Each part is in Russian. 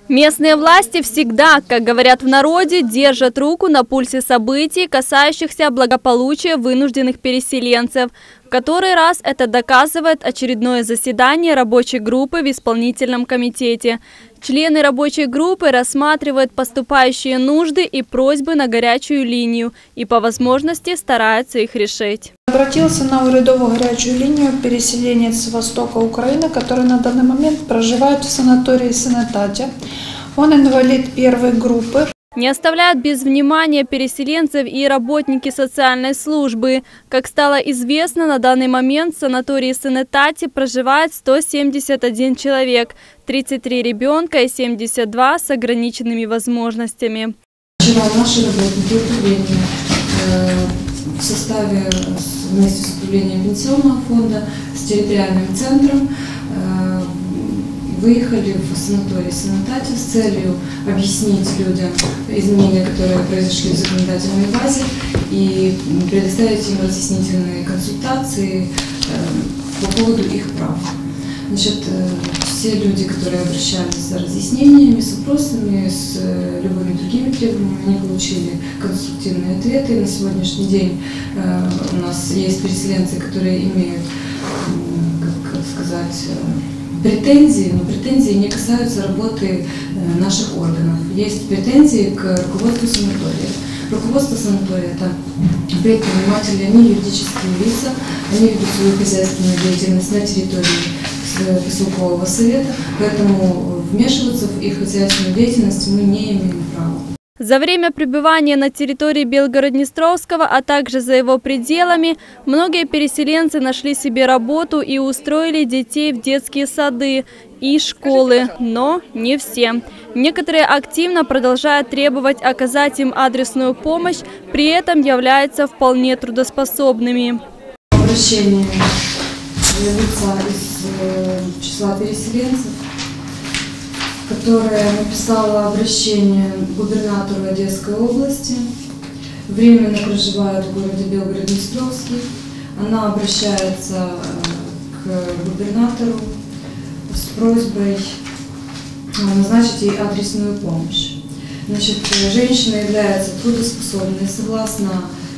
Местные власти всегда, как говорят в народе, держат руку на пульсе событий, касающихся благополучия вынужденных переселенцев. В который раз это доказывает очередное заседание рабочей группы в исполнительном комитете. Члены рабочей группы рассматривают поступающие нужды и просьбы на горячую линию и по возможности стараются их решить. Обратился на урядовую горячую линию переселенец с востока Украины, который на данный момент проживает в санатории Сенетате. Он инвалид первой группы. Не оставляют без внимания переселенцев и работники социальной службы. Как стало известно, на данный момент в санатории Сенетате проживает 171 человек, 33 ребенка и 72 с ограниченными возможностями. Вчера наши работники управления в составе вместе с управлением пенсионного фонда, с территориальным центром выехали в санаторий Сенетате с целью объяснить людям изменения, которые произошли в законодательной базе, и предоставить им разъяснительные консультации по поводу их прав. Значит, все люди, которые обращались за разъяснениями, с вопросами, с любыми другими требованиями, они получили конструктивные ответы. На сегодняшний день у нас есть переселенцы, которые имеют, как сказать, претензии, но претензии не касаются работы наших органов. Есть претензии к руководству санатория. Руководство санатория – это предприниматели, они юридические лица, они ведут свою хозяйственную деятельность на территории поселкового совета, поэтому вмешиваться в их хозяйственную деятельность мы не имеем права. За время пребывания на территории Белгород-Днестровского, а также за его пределами, многие переселенцы нашли себе работу и устроили детей в детские сады и школы, но не все. Некоторые активно продолжают требовать оказать им адресную помощь, при этом являются вполне трудоспособными. Обращение лица из числа переселенцев, которая написала обращение губернатору Одесской области, временно проживает в городе Белгород-Днестровский. Она обращается к губернатору с просьбой назначить ей адресную помощь. Значит, женщина является трудоспособной согласно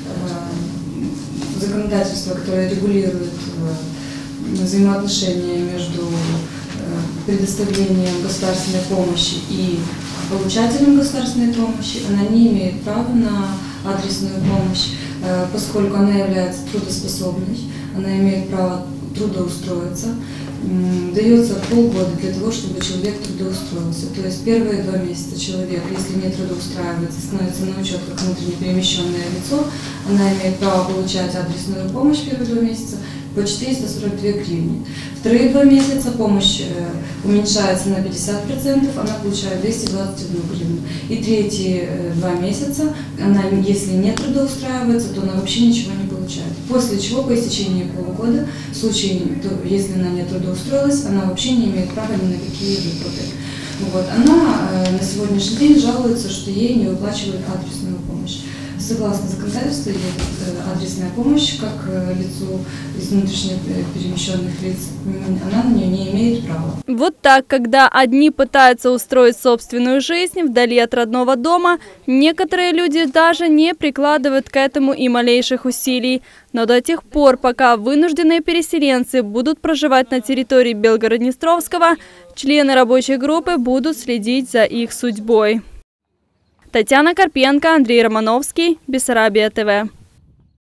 законодательству, которое регулирует взаимоотношения между предоставлением государственной помощи и получателем государственной помощи. Она не имеет права на адресную помощь, поскольку она является трудоспособной, она имеет право трудоустроиться. Дается полгода для того, чтобы человек трудоустроился. То есть первые 2 месяца человек, если не трудоустраивается, становится на учет как внутренне перемещенное лицо, она имеет право получать адресную помощь первые 2 месяца по 442 гривны. Вторые 2 месяца помощь уменьшается на 50%, она получает 221 гривну. И третьи 2 месяца, она, если не трудоустраивается, то она вообще ничего не получает. После чего, по истечении полугода, в случае, если она не трудоустроилась, она вообще не имеет права ни на какие выплаты. Вот. Она на сегодняшний день жалуется, что ей не выплачивают адресную помощь. Согласно законодательству, адресная помощь, как лицу из внутренне перемещенных лиц, она на нее не имеет права. Вот так, когда одни пытаются устроить собственную жизнь вдали от родного дома, некоторые люди даже не прикладывают к этому и малейших усилий. Но до тех пор, пока вынужденные переселенцы будут проживать на территории Белгород-Днестровского, члены рабочей группы будут следить за их судьбой. Татьяна Карпенко, Андрей Романовский, Бессарабия ТВ.